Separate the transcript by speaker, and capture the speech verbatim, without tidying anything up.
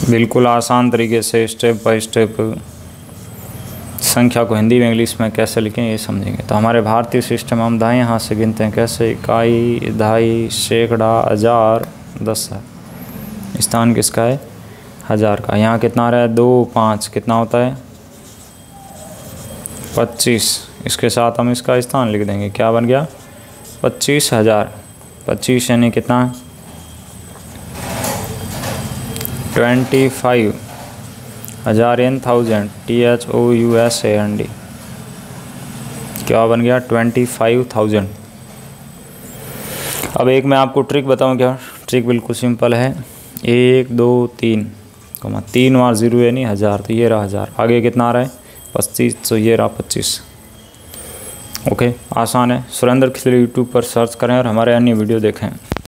Speaker 1: बिल्कुल आसान तरीके से स्टेप बाय स्टेप संख्या को हिंदी में इंग्लिश में कैसे लिखें ये समझेंगे। तो हमारे भारतीय सिस्टम हम दाएं हाथ से गिनते हैं कैसे, इकाई, दहाई, सैकड़ा, हज़ार, दस है। स्थान किसका है? हज़ार का। यहाँ कितना आ रहा है? दो पाँच कितना होता है? पच्चीस। इसके साथ हम इसका स्थान लिख देंगे, क्या बन गया? पच्चीस हज़ार। पच्चीस यानी कितना? ट्वेंटी फाइव हज़ार in thousand, T H O U S A N D, क्या बन गया? Twenty five thousand. अब एक मैं आपको ट्रिक बताऊं। क्या ट्रिक? बिल्कुल सिंपल है। एक दो तीन कमा तीन बार जीरो यानी हज़ार, तो ये रहा हज़ार। आगे कितना आ रहा है? पच्चीस, तो ये रहा पच्चीस। ओके, आसान है। सुरेंद्र खिचड़ी यूट्यूब पर सर्च करें और हमारे अन्य वीडियो देखें।